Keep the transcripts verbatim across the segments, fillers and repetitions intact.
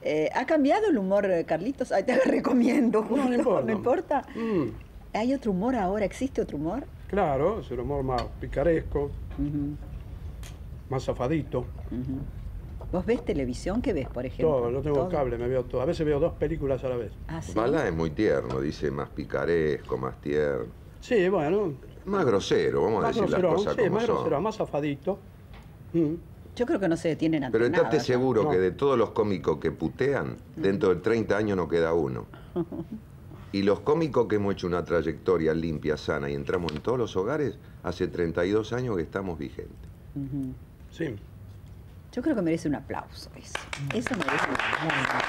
Eh, ¿Ha cambiado el humor, Carlitos? Ahí te lo recomiendo. No, no importa. ¿No importa? Mm. ¿Hay otro humor ahora? ¿Existe otro humor? Claro, es el humor más picaresco, Uh-huh. más zafadito. Uh-huh. ¿Vos ves televisión? ¿Qué ves, por ejemplo? Todo, no tengo ¿Todo? cable, me veo todo. A veces veo dos películas a la vez. ¿Ah, sí? Balá es muy tierno, dice más picaresco, más tierno. Sí, bueno. Más grosero, vamos a Más decir las grosero, cosas sí, como más son. grosero, más zafadito. Mm. Yo creo que no se detienen ante Pero nada. estate seguro No. que de todos los cómicos que putean, dentro de treinta años no queda uno. Y los cómicos que hemos hecho una trayectoria limpia, sana y entramos en todos los hogares, hace treinta y dos años que estamos vigentes. Uh-huh. Sí. Yo creo que merece un aplauso eso. Eso merece un aplauso.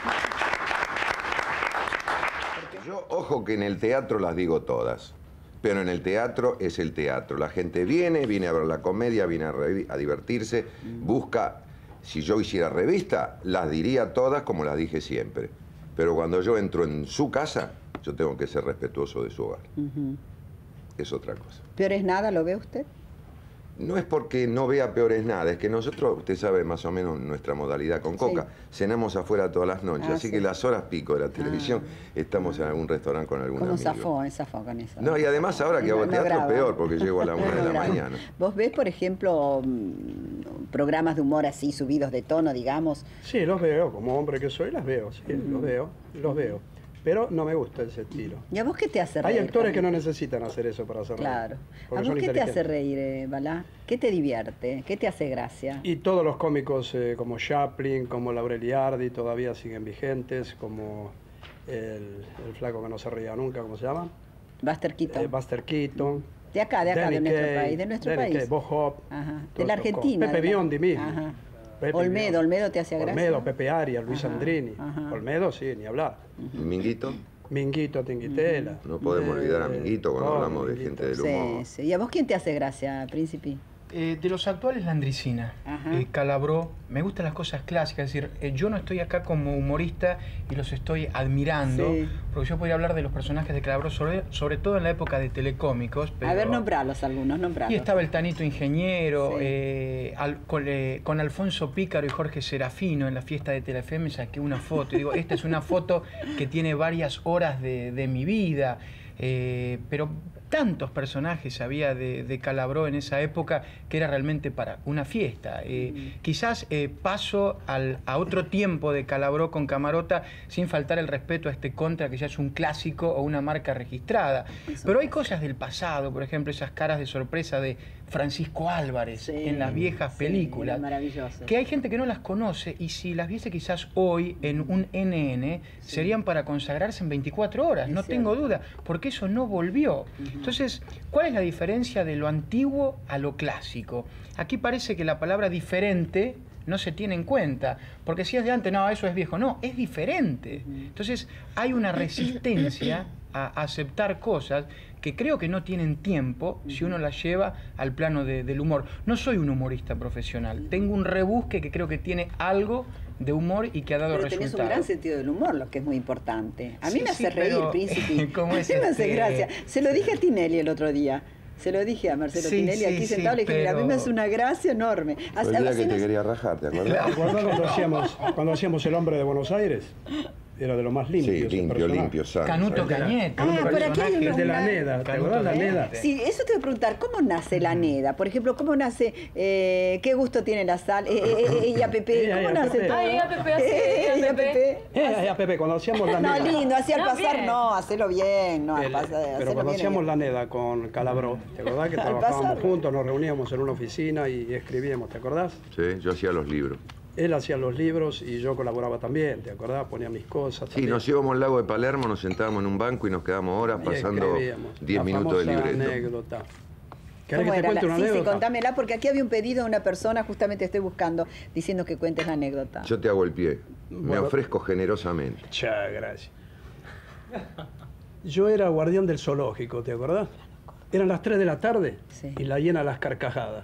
Yo, ojo que en el teatro las digo todas, pero en el teatro es el teatro. La gente viene, viene a ver la comedia, viene a, revi- a divertirse, busca... Si yo hiciera revista, las diría todas como las dije siempre. Pero cuando yo entro en su casa, yo tengo que ser respetuoso de su hogar. Uh-huh. Es otra cosa. ¿Peor es nada, lo ve usted? No es porque no vea peor es nada, es que nosotros, usted sabe más o menos nuestra modalidad con Coca, Sí. cenamos afuera todas las noches, Ah, así sí. que las horas pico de la televisión estamos en algún restaurante con algún ¿Cómo amigo. zafó? eh, Zafó con eso. No, y además ahora que No- hago no teatro graba. peor, porque llego a la una No de la graba. mañana. ¿Vos ves, por ejemplo, mm, programas de humor así, subidos de tono, digamos? Sí, los veo, como hombre que soy, las veo, sí, los veo, los veo. Pero no me gusta ese estilo. ¿Y a vos qué te hace reír? Hay actores que no Carlitos? necesitan hacer eso para hacer reír. Claro. porque ¿A son vos qué te hace inteligentes. reír, eh, Balá? ¿Qué te divierte? ¿Qué te hace gracia? Y todos los cómicos eh, como Chaplin, como Laurel y Hardy todavía siguen vigentes, como el, el flaco que no se reía nunca, ¿cómo se llama? Buster Keaton. Eh, Buster Keaton. De acá, de acá, Danny de nuestro Kaye, país. De nuestro Danny país. Kaye, Bob Hope, Ajá. todos De la estos Argentina. co- de Pepe la- Biondi mismo. Ajá. Pepe Olmedo, Biondi. Olmedo te hace gracia. Olmedo, Pepe Arias, Luis Ajá, Andrini. ajá. Olmedo, sí, ni hablar. ¿Y Minguito? Minguito, Tinguitela. No podemos olvidar a Eh, Minguito cuando oh, hablamos de Minguito. gente del humor. Sí, sí. ¿Y a vos quién te hace gracia, Príncipe? Eh, de los actuales, Landricina, Ajá. eh, Calabró, me gustan las cosas clásicas, es decir, eh, yo no estoy acá como humorista y los estoy admirando, Sí. porque yo podría hablar de los personajes de Calabró, sobre, sobre todo en la época de telecómicos. Pero, A ver, nombralos algunos, nombralos. y estaba el Tanito Ingeniero, Sí. eh, al- con, eh, con Alfonso Pícaro y Jorge Serafino en la fiesta de Telefe me saqué una foto y digo, esta es una foto que tiene varias horas de, de mi vida, eh, pero tantos personajes había de, de Calabró en esa época que era realmente para una fiesta. Eh, Mm. Quizás eh, paso al, a otro tiempo de Calabró con Camarota sin faltar el respeto a este Contra, que ya es un clásico o una marca registrada. Eso Pero hay pasa. cosas del pasado, por ejemplo, esas caras de sorpresa de Francisco Álvarez Sí, en las viejas sí, películas, era maravilloso. que hay gente que no las conoce y si las viese quizás hoy en un N N, Sí. serían para consagrarse en veinticuatro horas, Es no cierto. tengo duda, porque eso no volvió. Entonces, ¿cuál es la diferencia de lo antiguo a lo clásico? Aquí parece que la palabra diferente no se tiene en cuenta, porque si es de antes, no, eso es viejo, no, es diferente. Entonces, hay una resistencia a aceptar cosas que creo que no tienen tiempo si uno las lleva al plano de- del humor. No soy un humorista profesional, tengo un rebusque que creo que tiene algo de humor y que ha dado Pero tenés un gran resultados. sentido del humor, lo que es muy importante. A mí Sí, me hace sí, reír, pero, Príncipe. ¿cómo es A mí me hace este? gracia. Se lo dije a Tinelli el otro día. Se lo dije a Marcelo Sí, Tinelli sí, aquí sí, sentado. Le dije, mira, a mí me pero- hace una gracia enorme. Fue Hace- el día hace que te unos- quería rajar, ¿te acuerdas? ¿Te acordás cuando hacíamos, cuando hacíamos El Hombre de Buenos Aires? Era de lo más limpio. Sí, ese limpio, personaje. limpio, sano. Canuto El de la- Cañete. Ah, un por aquí hay personaje- unos El de la una- Neda, ¿te Canuto acordás la Cañete. Neda? Sí, eso te voy a preguntar, ¿cómo nace la Neda? Por ejemplo, ¿cómo nace, eh, qué gusto tiene la sal? Eh, eh, eh, ella Pepe, Ella, ¿cómo ella, nace Pepe. todo? Ay, ella, Pepe, así, Eh, ella, ella, Pepe. Pepe. Eh, ya, Pepe, cuando hacíamos la No, Neda. lindo, así al No, pasar, bien. no, hacelo bien, no, al El- pasar, pero hacelo cuando bien. hacíamos la Neda con Calabró, ¿te acordás que Al trabajábamos pasar. juntos, nos reuníamos en una oficina y escribíamos, ¿te acordás? Sí, yo hacía los libros. Él hacía los libros y yo colaboraba también, ¿te acordás? Ponía mis cosas. Sí, también. nos íbamos al lago de Palermo, nos sentábamos en un banco y nos quedamos horas Y pasando escribíamos. diez La minutos de famosa libreto. anécdota. ¿Querés ¿Cómo que te era? cuente La- una sí, sí, anécdota? contámela, porque aquí había un pedido de una persona, justamente estoy buscando, diciendo que cuentes la anécdota. Yo te hago el pie. Me Bueno. ofrezco generosamente. Muchas gracias. Yo era guardián del zoológico, ¿te acordás? Eran las tres de la tarde Sí. y la llena las carcajadas.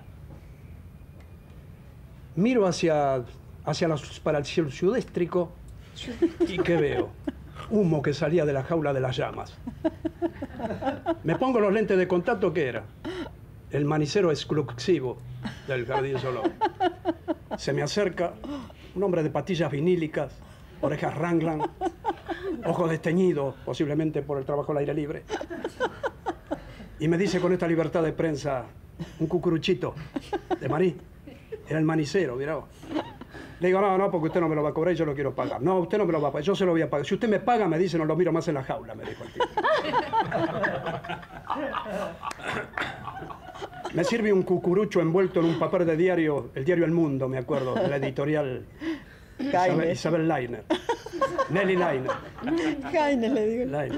Miro hacia, hacia las, para el cielo sudéstrico y ¿qué veo? Humo que salía de la jaula de las llamas. Me pongo los lentes de contacto, ¿qué era? El manicero exclusivo del jardín zoológico. Se me acerca un hombre de patillas vinílicas, orejas ranglan, ojos desteñidos, posiblemente por el trabajo al aire libre. Y me dice con esta libertad de prensa, un cucuruchito de maní, era el manicero, mirá vos. Le digo, no, no, porque usted no me lo va a cobrar y yo lo quiero pagar. No, usted no me lo va a pagar, yo se lo voy a pagar. Si usted me paga, me dice, no lo miro más en la jaula, me dijo el tipo. Me sirve un cucurucho envuelto en un papel de diario, el diario El Mundo, me acuerdo, de la editorial Isabel, Isabel Lainer. Nelly Lainer. Jaime, le digo. Lainer.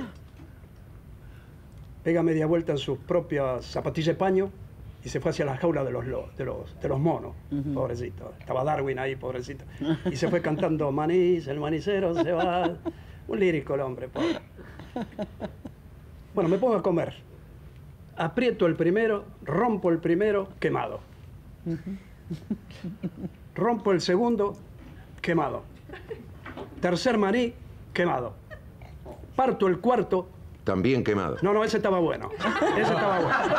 Pega media vuelta en sus propias zapatillas de paño y se fue hacia la jaula de los, de los, de los monos, uh-huh. Pobrecito. Estaba Darwin ahí, pobrecito. Y se fue cantando manís, el manicero se va. Un lírico el hombre, pobre. Bueno, me pongo a comer. Aprieto el primero, rompo el primero, quemado. Rompo el segundo, quemado. Tercer maní, quemado. Parto el cuarto. También quemado. No, no, ese estaba bueno. Ese estaba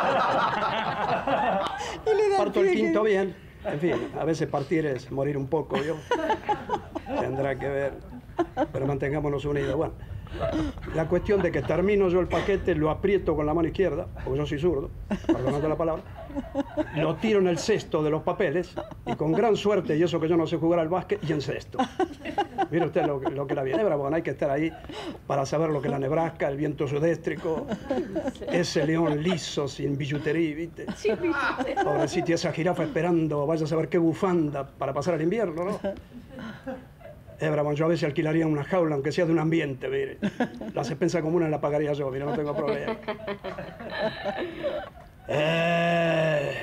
bueno. Parto el quinto bien. En fin, a veces partir es morir un poco, ¿yo? Tendrá que ver. Pero mantengámonos unidos. Bueno, la cuestión de que termino yo el paquete, lo aprieto con la mano izquierda, porque yo soy zurdo, perdonando la palabra, lo tiro en el cesto de los papeles y con gran suerte, y eso que yo no sé jugar al básquet, y en cesto. Mire usted lo, lo que es la Ginebra, bueno, hay que estar ahí para saber lo que es la Nebraska, el viento sudéstrico, ese león liso, sin billutería, ¿viste? Pobrecito, esa jirafa esperando, vaya a saber qué bufanda para pasar el invierno, ¿no? Hebra, yo a veces alquilaría una jaula, aunque sea de un ambiente, mire. La despensa común la pagaría yo, mire, no tengo problema. Eh...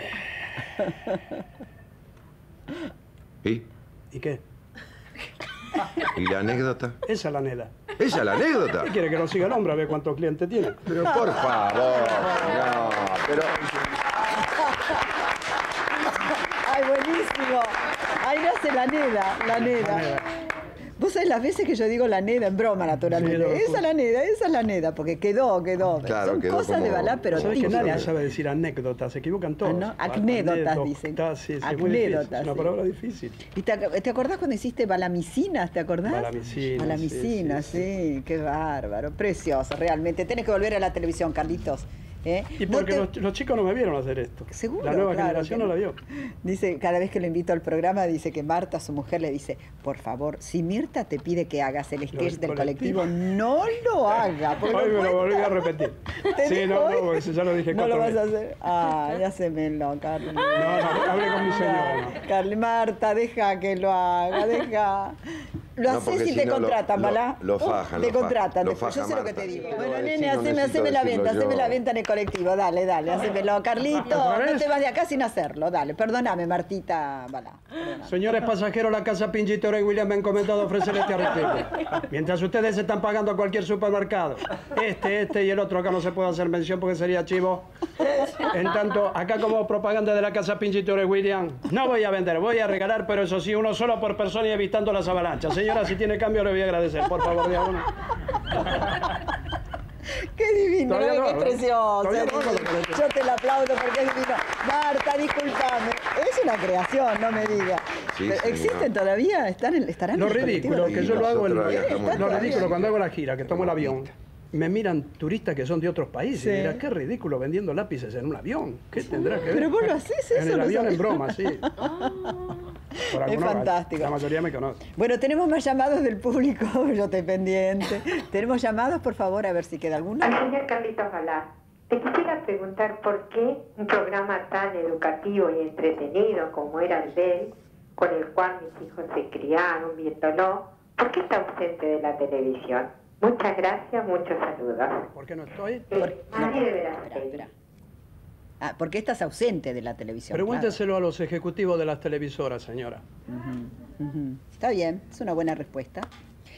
¿Y? ¿Y qué? ¿Y la anécdota? Esa es la anécdota. ¿Esa es la anécdota? ¿Qué quiere que lo siga el hombre a ver cuántos clientes tiene? Pero por favor, no, pero... ¡Ay, buenísimo! Ahí lo hace la neda, la neda. La neda. Vos sabés las veces que yo digo la neda en broma, naturalmente. Sí, no, esa es la neda, esa es la neda, porque quedó, quedó. Claro, Son quedó cosas como- de Balá, pero ¿Sabes que típicas. nadie sabe decir anécdotas? Se equivocan todos. Ah, ¿no? Anécdotas, dicen. Sí, sí, es muy difícil. Anécdotas, Es una sí. palabra difícil. ¿Y te, ac- te acordás cuando hiciste balamicinas? ¿Te acordás? Balamicinas, Balamicinas, sí, sí, sí, qué bárbaro. Precioso, realmente. Tenés que volver a la televisión, Carlitos. ¿eh? Y No porque te- los, los chicos no me vieron hacer esto. Seguro, La nueva claro generación que no no. la vio. Dice, cada vez que lo invito al programa, dice que Marta, su mujer, le dice, por favor, si Mirta te pide que hagas el sketch del del colectivo, colectivo. no lo haga. porque Hoy no me lo volví cuenta. a repetir. ¿Te Sí, dijo no, hoy? no, porque ya lo dije No lo cuatro vas a veces. hacer. Ah, ya se me lo, Carly. No, no, hablé con mi señora. no. Carly, Marta, deja que lo haga, deja. Lo No, haces porque y si te no, lo- contratan, lo- ¿verdad? lo fajan, Te lo fajan, contratan. lo después. Yo faja sé lo que te Marta. digo. Sí, Bueno, no, nene, sí, no haceme, necesito haceme la decirlo venta, haceme yo. la venta en el colectivo. Dale, dale, hacémelo. Carlito, ¿Otra no vez? te vas de acá sin hacerlo. Dale, perdóname, Martita Balá. Perdóname. Señores pasajeros, la casa Pinchitore y William me ha encomendado ofrecerle este artículo. Mientras ustedes están pagando a cualquier supermercado, este, este y el otro, acá no se puede hacer mención porque sería chivo. En tanto, acá como propaganda de la casa Pinchitore y William, no voy a vender, voy a regalar, pero eso sí, uno solo por persona y evitando las avalanchas. Señora, si tiene cambio, le voy a agradecer, por favor, de a uno. Qué divino, Todavía ¿no? no, Qué ¿no? precioso. Todavía no, no. Yo te lo aplaudo porque es divino. Marta, discúlpame. Es una creación, no me digas. Sí, Pero, señor. ¿existen todavía? ¿Están en, ¿Estarán Lo en el colectivo? ridículo, que yo lo hago en Nosotros viajamos lo en ridículo taxi. cuando hago la gira, que tomo el avión. Me miran turistas que son de otros países. Sí. Mira, qué ridículo vendiendo lápices en un avión. ¿Qué tendrá que ver? Pero vos lo hacés, En eso el no avión sabía. en broma, sí. Por alguna- fantástico. La mayoría me conoce. Bueno, tenemos más llamados del público, yo estoy pendiente. Tenemos llamados, por favor, a ver si queda alguno. Al señor Carlitos Balá, te quisiera preguntar por qué un programa tan educativo y entretenido como era el de él, con el cual mis hijos se criaron viéndolo, ¿por qué está ausente de la televisión? Muchas gracias, muchos saludos. ¿Por qué no estoy? Eh, María de Espera, Veracruz. espera. Ah, ¿por qué estás ausente de la televisión? Pregúnteselo a los ejecutivos de las televisoras, señora. Claro. Ujú, ujú. Está bien, es una buena respuesta.